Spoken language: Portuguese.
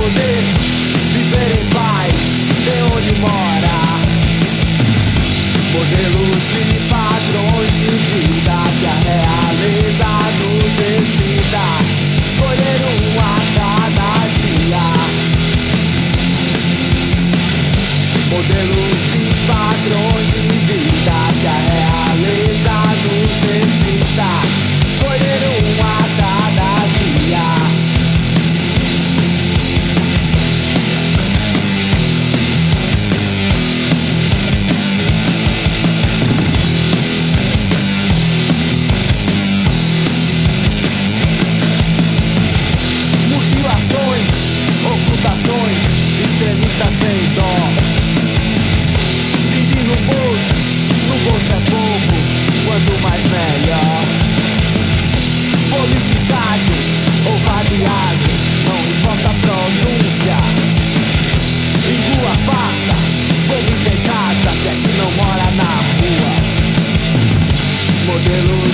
poder viver em paz, tem onde mora. Modelos e padrões de vida que a realeza nos ensina. Escolher um a cada dia. Modelos e padrões de vida que a realeza nos ensina. Escolher um a cada dia. Mutilações, ocultações, extremistas sem dó. Pedir no bolso é pouco, quanto mais melhor. Politicagem ou vadiagem, não importa a pronúncia. Em rua faça, fogo em casa, se é que não mora na rua. Modelo